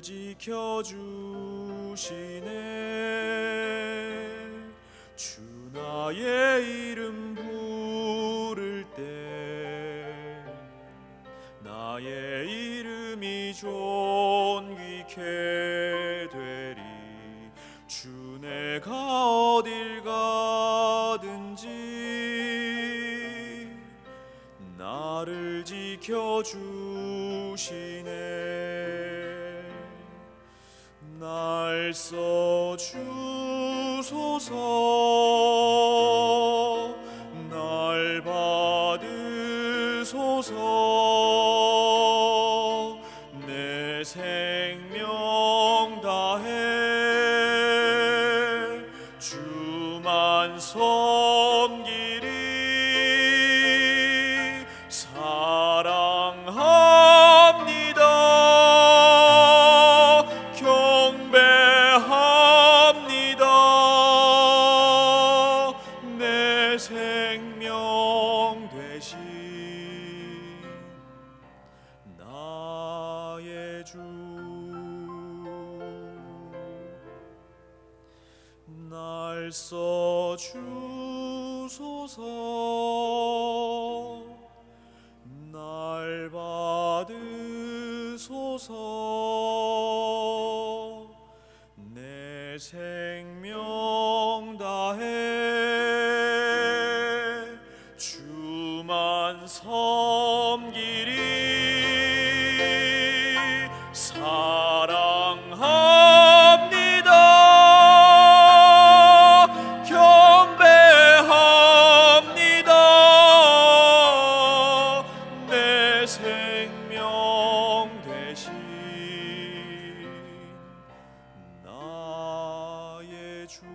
지켜주시네. 주 나의 이름 부를 때 나의 이름이 존귀케 되리. 주 내가 어딜 가든지 나를 지켜주시네. 날 써주소서, 날 받으소서. 내 생명 다해 주만 섬기리. 사랑합니다. 경배합니다. 내 생명 되신 나의 주. 날 써주소서, 날 받으소서. 내 생명 다해 주만 섬기리. 사랑합니다. 경배합니다. 내 생명 되신 나의 주.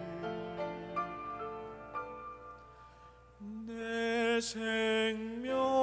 내 생명